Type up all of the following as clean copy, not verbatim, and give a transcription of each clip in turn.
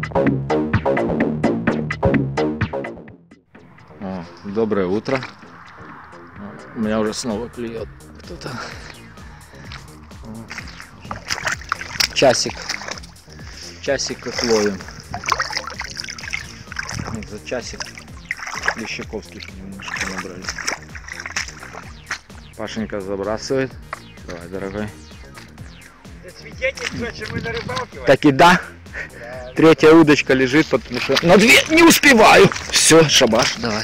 О, доброе утро. У меня уже снова клюет кто-то. Часик как ловим. Вот за часик лещаковских немножко набрали. Пашенька забрасывает. Давай, дорогой. Это свидетельство, что мы на рыбалке. Так и да. Третья удочка лежит, потому что на две не успеваю. Все, шабаш, давай.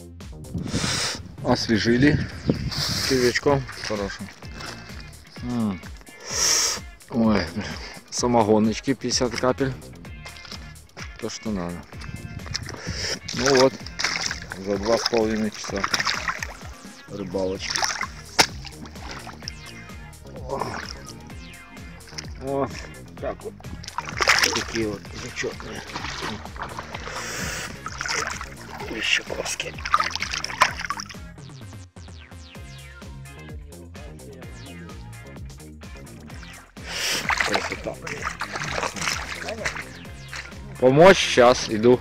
Освежили червячком хорошим. Ой, самогоночки 50 капель. То, что надо. Ну вот, за 2,5 часа рыбалочки. Вот, так вот. Такие вот зачетные лещаковские. Красота. Помочь? Сейчас иду.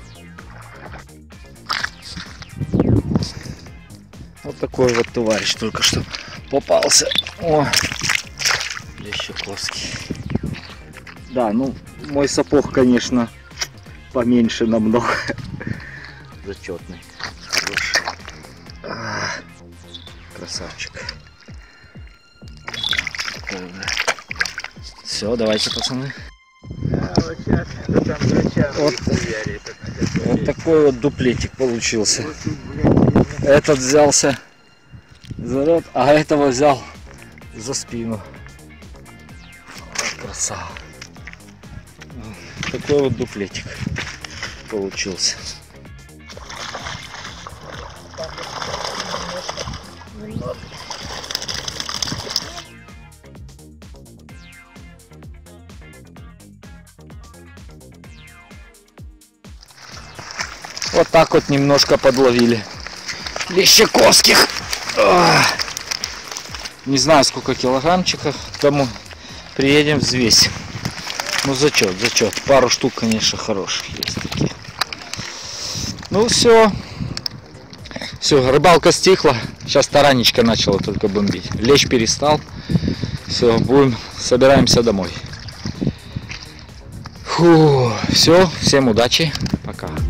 Вот такой вот товарищ только что попался. О, лещаковский. Да, ну мой сапог, конечно, поменьше намного. Зачетный. Хороший. Красавчик. Все, давайте, пацаны. Вот такой вот дуплетик получился. Этот взялся за рот, а этого взял за спину. Красава. Такой вот дуплетик получился. Вот так вот немножко подловили лещаковских. Не знаю, сколько килограммчиков, тому приедем взвесим. Ну зачет. Пару штук, конечно, хороших есть такие. Ну все, рыбалка стихла. Сейчас таранечка начала только бомбить. Лещ перестал. Все, собираемся домой. Фу, все, всем удачи, пока.